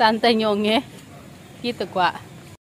santai nyonge gitu Kak.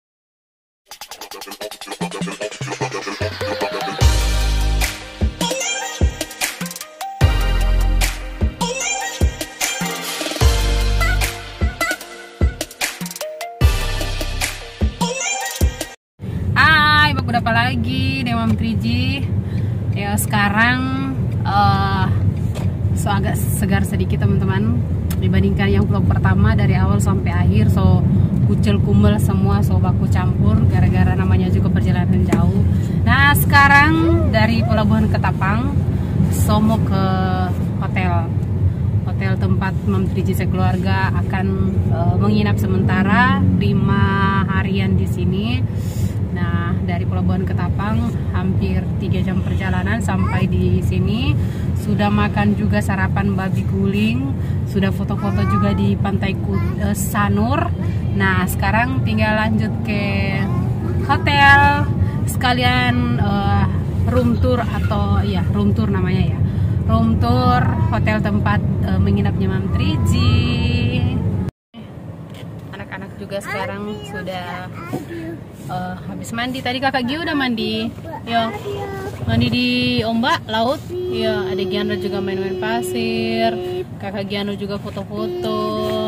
Hai, baku apa lagi Dewa Triji. Ya sekarang so agak segar sedikit teman-teman dibandingkan yang vlog pertama dari awal sampai akhir. So kucel kumel semua, so baku campur gara-gara namanya juga perjalanan jauh. Nah sekarang dari Pelabuhan Ketapang so mau ke hotel tempat Mam Triji sekeluarga akan menginap sementara 5 harian di sini. Nah, dari Pelabuhan Ketapang hampir 3 jam perjalanan sampai di sini. Sudah makan juga sarapan babi guling, sudah foto-foto juga di Pantai Sanur. Nah, sekarang tinggal lanjut ke hotel sekalian room tour atau ya room tour namanya ya. Room tour hotel tempat menginapnya Mam Triji. Anak-anak juga sekarang sudah habis mandi. Tadi kakak Gio udah mandi. Yo, mandi di ombak laut. Yo, ada Gianro juga main-main pasir. Kakak Gianro juga foto-foto.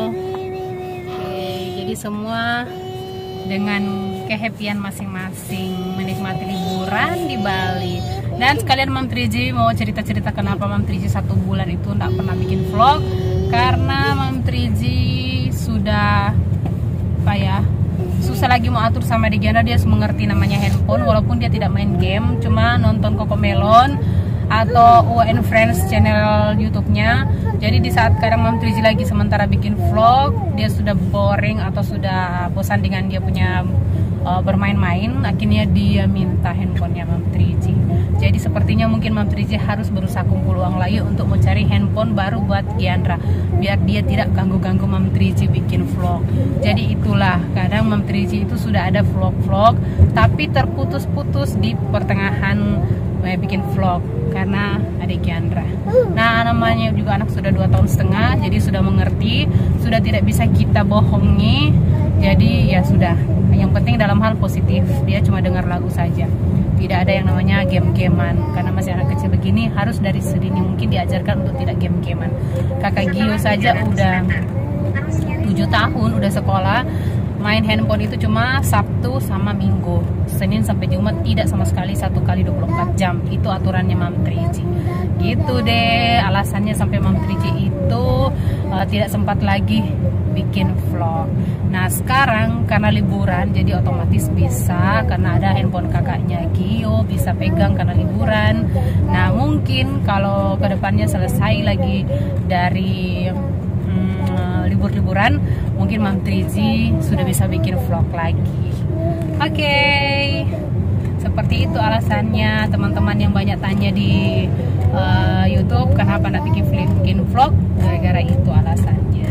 Jadi semua dengan kehappyan masing-masing menikmati liburan di Bali. Dan sekalian Mam Triji mau cerita-cerita kenapa Mam Triji 1 bulan itu nggak pernah bikin vlog, karena Mam Triji sudah apa ya, susah lagi mau atur sama Diana. Dia mengerti namanya handphone walaupun dia tidak main game, cuma nonton Cocomelon atau UN Friends channel YouTube-nya. Jadi di saat kadang Mam Triji lagi sementara bikin vlog, dia sudah boring atau sudah bosan dengan dia punya bermain-main, akhirnya dia minta handphonenya Mam Triji. Jadi sepertinya mungkin Mam Triji harus berusaha kumpul uang lagi untuk mencari handphone baru buat Giandra, biar dia tidak ganggu-ganggu Mam Triji bikin vlog. Jadi itulah, kadang Mam Triji itu sudah ada vlog-vlog tapi terputus-putus di pertengahan bikin vlog karena ada Giandra. Nah namanya juga anak sudah 2,5 tahun, jadi sudah mengerti, sudah tidak bisa kita bohongi. Jadi ya sudah, yang penting dalam hal positif dia cuma dengar lagu saja, tidak ada yang namanya game-gamean. Karena masih anak kecil begini harus dari sedini mungkin diajarkan untuk tidak game-gamean. Kakak Gio saja udah 7 tahun, udah sekolah, main handphone itu cuma Sabtu sama Minggu, Senin sampai Jumat tidak sama sekali 1 kali 24 jam. Itu aturannya Mam Triji. Gitu deh alasannya sampai Mam Triji itu tidak sempat lagi bikin vlog. Nah sekarang karena liburan jadi otomatis bisa, karena ada handphone kakaknya Gio bisa pegang karena liburan. Nah mungkin kalau kedepannya selesai lagi dari libur-liburan, mungkin Mam Triji sudah bisa bikin vlog lagi. Oke, seperti itu alasannya teman-teman yang banyak tanya di YouTube kenapa nak bikin vlog, gara-gara itu alasannya.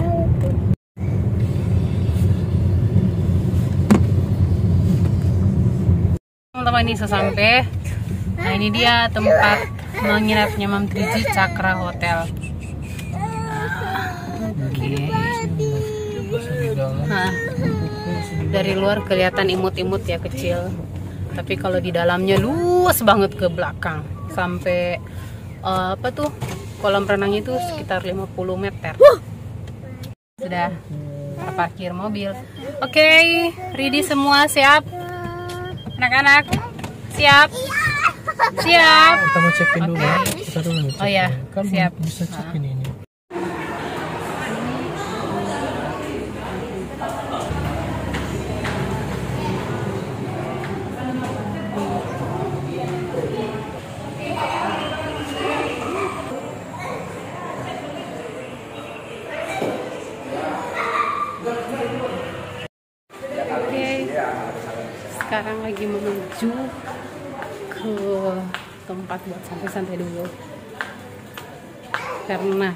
Teman-teman ini sesampai. Nah ini dia tempat menginapnya Mam Triji, Cakra Hotel. Nah, dari luar kelihatan imut-imut ya, kecil, tapi kalau di dalamnya luas banget ke belakang sampai apa tuh kolam renangnya itu sekitar 50 meter. Sudah parkir mobil. Oke, ready semua, siap anak-anak? Siap? Siap? Kita mau cekin dulu. Kita dulu nih. Oh ya, kan siap. Bisa cekin ini. Sekarang lagi menuju ke tempat buat santai-santai dulu karena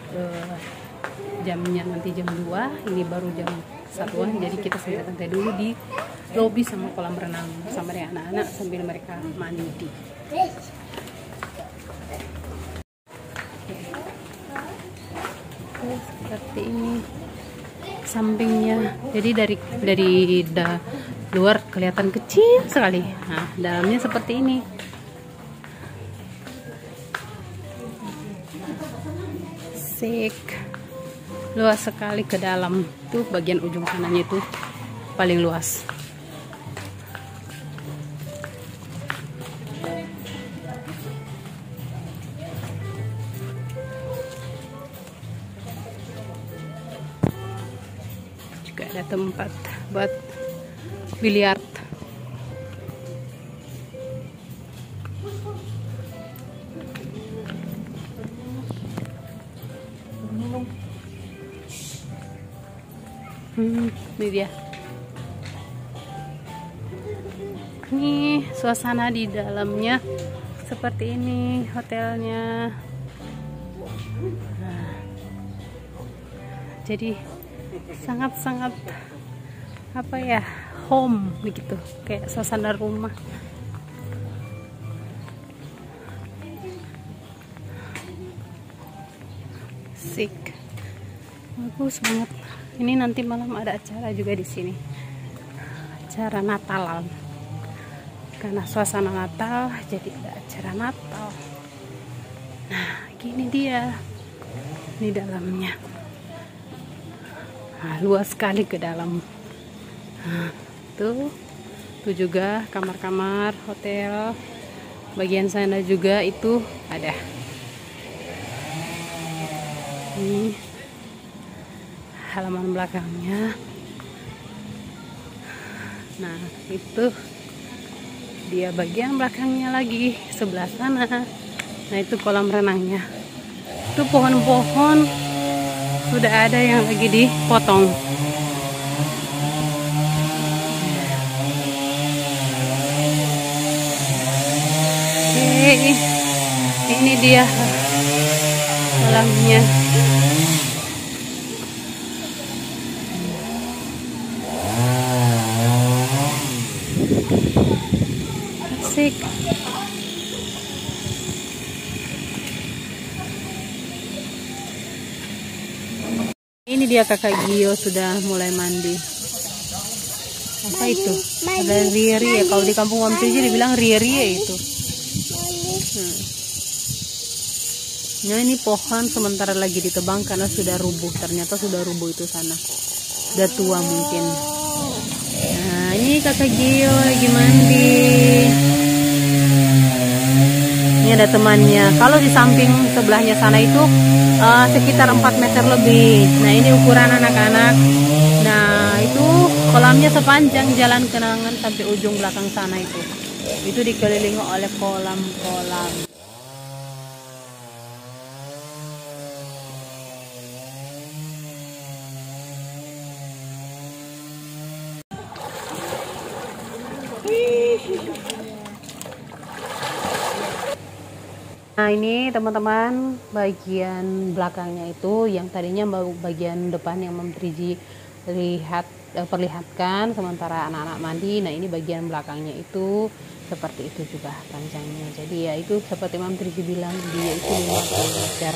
jamnya nanti jam 2, ini baru jam 1-an, jadi kita santai-santai dulu di lobi sama kolam renang sama dengan anak-anak sambil mereka mandi. Seperti ini sampingnya. Jadi dari luar kelihatan kecil sekali. Nah, dalamnya seperti ini. Sik. Luas sekali ke dalam. Tuh bagian ujung kanannya itu paling luas. Juga ada tempat buat biliar. Ini dia. Ini suasana di dalamnya seperti ini hotelnya. Nah, jadi sangat-sangat apa ya, home begitu, kayak suasana rumah. Sik, bagus banget. Ini nanti malam ada acara juga di sini, acara Natalan. Karena suasana Natal, jadi ada acara Natal. Nah, gini dia, ini dalamnya. Nah, luas sekali ke dalam. Nah, tuh juga kamar-kamar hotel. Bagian sana juga itu ada. Ini halaman belakangnya. Nah, itu dia bagian belakangnya lagi, sebelah sana. Nah, itu kolam renangnya. Itu pohon-pohon sudah ada yang lagi dipotong. Oke, ini dia kolamnya. Asik. Ini dia kakak Gio sudah mulai mandi. Apa itu? Ada rie-rie. Kalau di kampung Mam Triji dibilang rie-rie itu. Nah, ini pohon sementara lagi ditebang karena sudah rubuh. Ternyata sudah rubuh itu sana. Sudah tua mungkin. Nah, ini kakak Gio lagi mandi. Ini ada temannya. Kalau di samping sebelahnya sana itu sekitar 4 meter lebih. Nah, ini ukuran anak-anak. Nah, itu kolamnya sepanjang jalan kenangan sampai ujung belakang sana itu. Itu dikelilingi oleh kolam-kolam. Nah, ini teman-teman bagian belakangnya itu yang tadinya bagian depan yang Mam Triji perlihatkan sementara anak-anak mandi. Nah, ini bagian belakangnya itu seperti itu juga panjangnya. Jadi ya itu seperti Mam Triji bilang, dia itu 50 meter.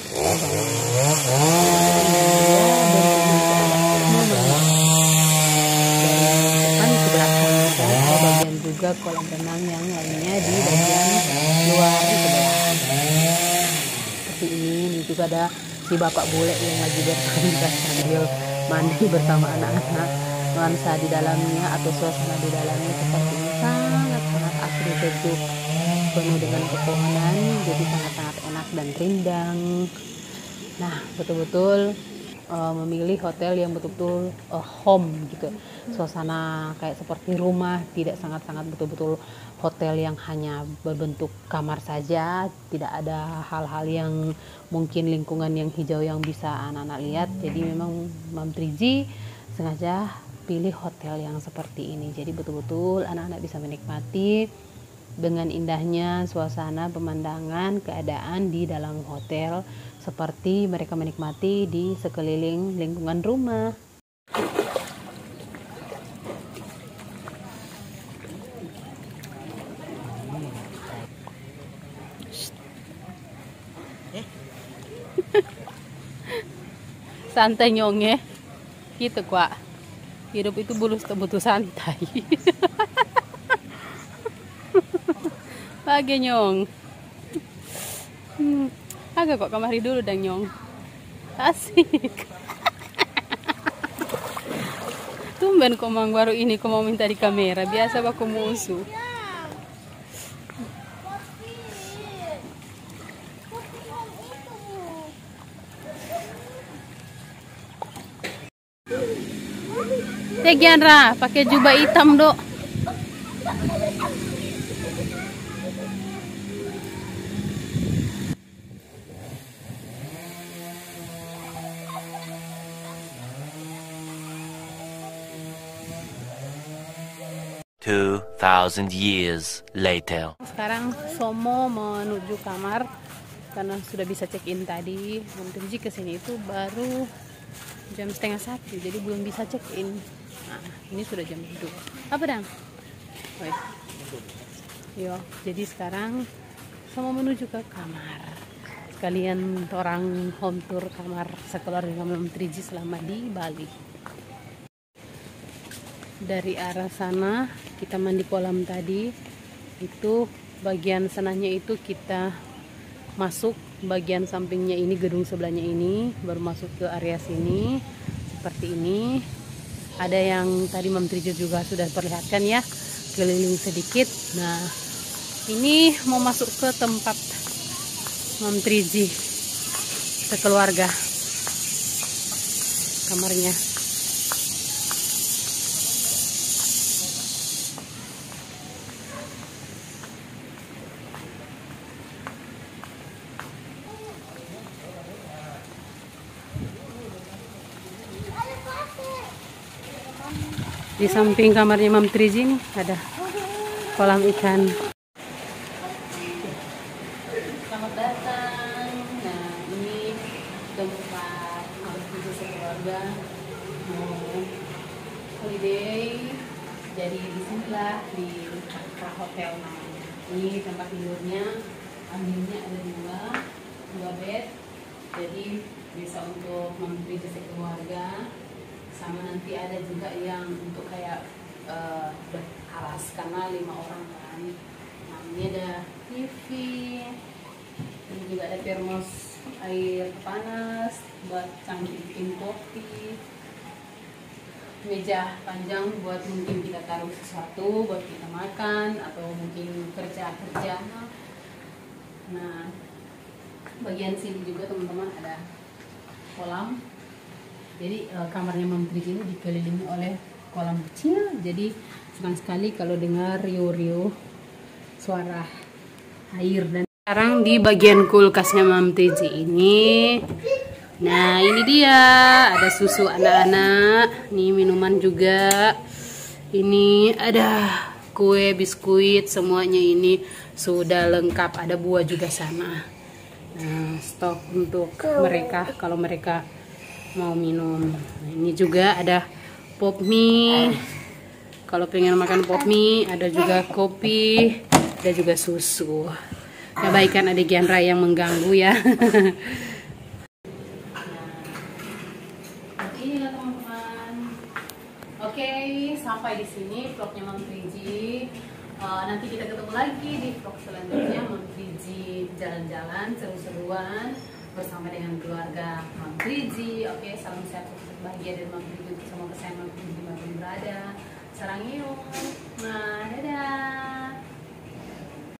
Bagian juga kolam renang yang lainnya di bagian luar di sebelah. Seperti ini juga ada si bapak bule yang lagi bersantai sambil mandi bersama anak-anak. Nuansa di dalamnya atau suasana di dalamnya seperti ini sangat-sangat asri, sejuk, penuh dengan pepohonan, jadi sangat-sangat enak dan rindang. Nah, betul-betul memilih hotel yang betul-betul home gitu, suasana kayak seperti rumah, tidak sangat-sangat betul-betul hotel yang hanya berbentuk kamar saja, tidak ada hal-hal yang mungkin lingkungan yang hijau yang bisa anak-anak lihat. Jadi memang Mam Triji sengaja pilih hotel yang seperti ini, jadi betul-betul anak-anak bisa menikmati dengan indahnya suasana, pemandangan, keadaan di dalam hotel seperti mereka menikmati di sekeliling lingkungan rumah. Santai nyonge. Gitu kok. Hidup itu butuh santai. Lagi Nyong. Agak kok kamari dulu dang Nyong. Asik. Tumben komang baru ini kau mau minta di kamera. Biasa aku musuh. Gianra, pakai jubah hitam, Dok. Two 2,000 years later. Sekarang Somo menuju kamar karena sudah bisa check-in tadi. Menuju ke sini itu baru jam 12:30, jadi belum bisa check-in. Nah, ini sudah jam 2. Apa dang? Oi. Yo, jadi sekarang Somo menuju ke kamar. Sekalian orang home tour kamar sekeluarga Mam Triji selama di Bali. Dari arah sana kita mandi kolam tadi, itu bagian sananya itu kita masuk bagian sampingnya ini, gedung sebelahnya ini, baru masuk ke area sini seperti ini. Ada yang tadi Mam Triji juga sudah perlihatkan ya, keliling sedikit. Nah, ini mau masuk ke tempat Mam Triji sekeluarga, kamarnya. Di samping kamarnya Mam Triji nih ada kolam ikan. Selamat datang. Nah, ini tempat Mam Triji sekeluarga mau holiday. Jadi disinilah di hotel namanya. Ini tempat tidurnya, ambilnya ada dua bed. Jadi bisa untuk Mam Triji sekeluarga. Sama nanti ada juga yang untuk kayak alas karena 5 orang kan. Nah, ini ada TV, ini juga ada termos air panas buat cangkir bikin kopi, meja panjang buat mungkin kita taruh sesuatu buat kita makan atau mungkin kerja. Nah, bagian sini juga teman-teman ada kolam. Jadi kamarnya Mam Triji ini dikelilingi oleh kolam kecil. Jadi senang sekali kalau dengar riuh-riuh suara air. Dan sekarang di bagian kulkasnya Mam Triji ini. Nah, ini dia, ada susu anak-anak, nih minuman juga. Ini ada kue, biskuit, semuanya ini sudah lengkap. Ada buah juga sana. Nah, stok untuk mereka kalau mereka mau minum. Nah, ini juga ada pop mie. Kalau pengen makan pop mie, ada juga kopi, ada juga susu. Kebaikan adik Gianra yang mengganggu ya. Nah, inilah teman-teman. Oke, sampai di sini vlognya Mam Triji. Nanti kita ketemu lagi di vlog selanjutnya Mam Triji jalan-jalan seru-seruan bersama dengan keluarga Mam Triji. Oke, salam sehat bahagia dari Mam Triji untuk semua kesayangan Mam Triji dimanapun berada. Sarang yuk. Nah.